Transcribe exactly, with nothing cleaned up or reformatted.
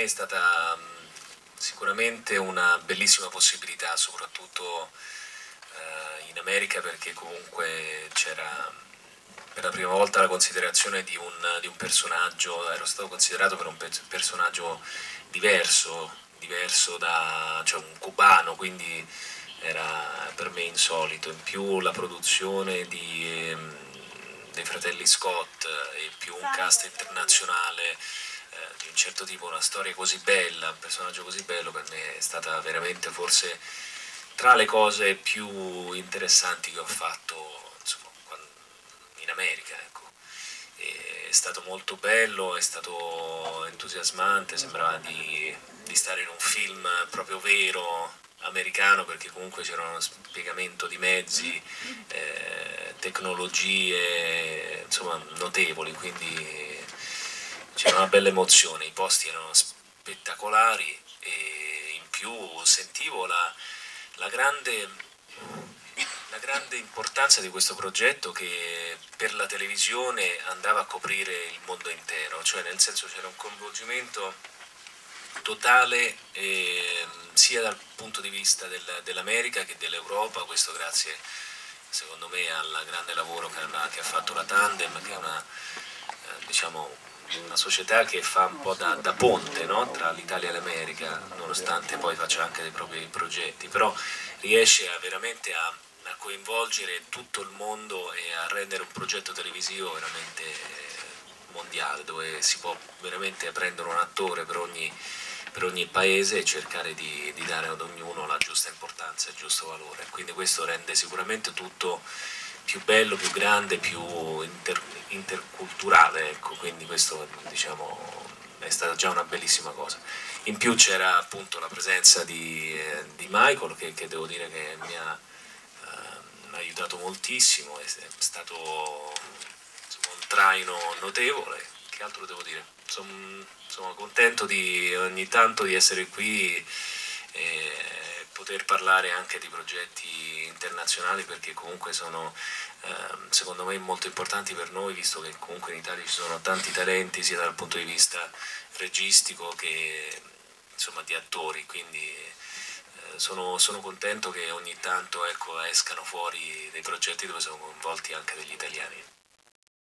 me è stata mh, sicuramente una bellissima possibilità, soprattutto eh, in America, perché comunque c'era per la prima volta la considerazione di un, di un personaggio, ero stato considerato per un pe- personaggio diverso, diverso da, cioè un cubano, quindi era per me insolito. In più la produzione di, ehm, dei fratelli Scott e più un cast internazionale eh, di un certo tipo, una storia così bella, un personaggio così bello, per me è stata veramente forse tra le cose più interessanti che ho fatto, insomma, quando- in America, ecco. E è stato molto bello, è stato entusiasmante, sembrava di, di stare in un film proprio vero americano, perché comunque c'era uno spiegamento di mezzi, eh, tecnologie, insomma, notevoli, quindi c'era una bella emozione, i posti erano spettacolari e in più sentivo la, la grande, la grande importanza di questo progetto, che per la televisione andava a coprire il mondo intero, cioè nel senso c'era un coinvolgimento totale eh, sia dal punto di vista del, dell'America che dell'Europa, questo grazie secondo me al grande lavoro che ha, che ha fatto la Tandem, che è una, eh, diciamo, una società che fa un po' da, da ponte, no? Tra l'Italia e l'America, nonostante poi faccia anche dei propri progetti, però riesce a, veramente a, a coinvolgere tutto il mondo e a rendere un progetto televisivo veramente mondiale, dove si può veramente prendere un attore per ogni, per ogni paese e cercare di, di dare ad ognuno la giusta importanza e il giusto valore. Quindi questo rende sicuramente tutto più bello, più grande, più inter, interculturale, ecco, quindi questo, diciamo, è stata già una bellissima cosa. In più c'era appunto la presenza di, eh, di Michael, che, che devo dire che mi ha eh, aiutato moltissimo, è, è stato insomma, un traino notevole. Che altro devo dire? Sono, sono contento di ogni tanto di essere qui e poter parlare anche di progetti internazionali, perché comunque sono ehm, secondo me molto importanti per noi, visto che comunque in Italia ci sono tanti talenti sia dal punto di vista registico che insomma di attori, quindi eh, sono, sono contento che ogni tanto ecco, escano fuori dei progetti dove sono coinvolti anche degli italiani.